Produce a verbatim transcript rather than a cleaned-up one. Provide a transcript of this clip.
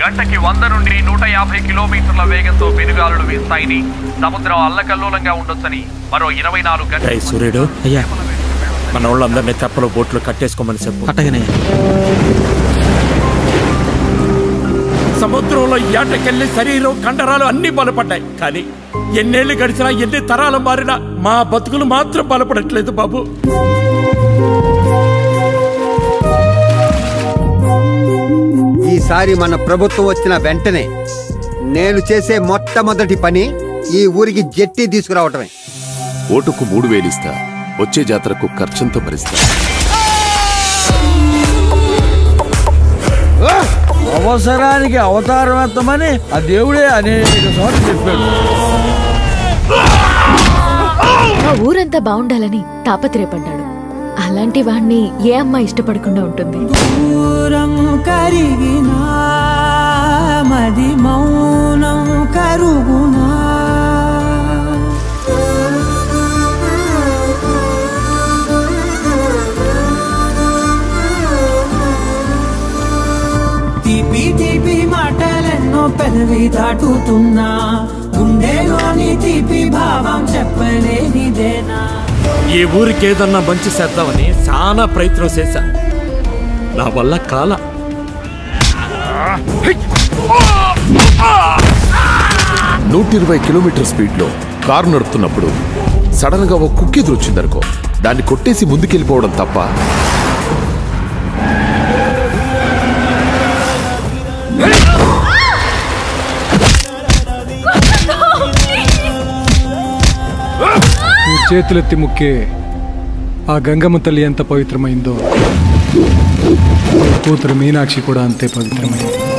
గంటకి వంద నుండి నూట యాభై కిలోమీటర్ల వేగంతో పెనుగాలులు వీస్తాయని, సముద్రం అల్లకల్లోలంగా ఉండొచ్చని మరో ఇరవై నాలుగు గంటల సూర్యుడు అయ్యా మన వాళ్ళందరినీ తెప్పలో బోట్లు కట్టేసుకోమని చెప్పు. అట్టగానే సముద్రంలో ఏటకెళ్ళి శరీరం కండరాలు అన్ని బలపడ్డాయి. కానీ ఎన్నేళ్లు గడిచినా ఎన్ని తరాలు మారినా మా బతుకులు మాత్రం బలపడట్లేదు బాబు. ఈసారి మన ప్రభుత్వం వచ్చిన వెంటనే నేను చేసే మొట్టమొదటి పని ఈ ఊరికి జెట్టి తీసుకురావటమే. ఓటుకు మూడు వేలు ఇస్తా, వచ్చే జాతరకు ఖర్చంతో భరిస్తా. అవసరానికి అవతారం ఎత్తమని ఆ దేవుడే అనేక సార్లు చెప్పాడు. ఊరంతా బాగుండాలని తాపత్రయపడ్డాడు. అలాంటి వాణ్ణి ఏ అమ్మాయి ఇష్టపడకుండా ఉంటుంది? దూరం కరిగినా మది మౌనం కరుగునా. తీపి తీపి మాటలెన్నో పెదవి దాటుతున్నా, గుండెలోని తీపి భావం చెప్పలేనిదేనా. ఈ ఊరికి ఏదన్నా మంచి చేద్దామని చాలా ప్రయత్నం చేశా, నా వల్ల కాల. నూట ఇరవై కిలోమీటర్ స్పీడ్ లో కారు నడుపుతున్నప్పుడు సడన్ గా ఒక కుక్క ఎదురొచ్చిందనుకో, దాన్ని కొట్టేసి ముందుకెళ్ళిపోవడం తప్ప చేతులెత్తి ముక్కే ఆ గంగమ్మ తల్లి ఎంత పవిత్రమైందో కూతురు మీనాక్షి కూడా అంతే పవిత్రమైంది.